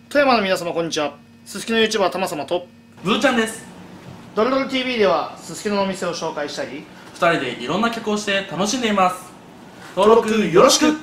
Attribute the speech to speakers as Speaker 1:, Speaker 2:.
Speaker 1: 富山の皆様こんにちは。すすきの YouTuber たまさまと
Speaker 2: ブーちゃんです。
Speaker 1: ドルドル TV ではすすきののお店を紹介したり、
Speaker 2: 2人でいろんな曲をして楽しんでいます。登録よろしく。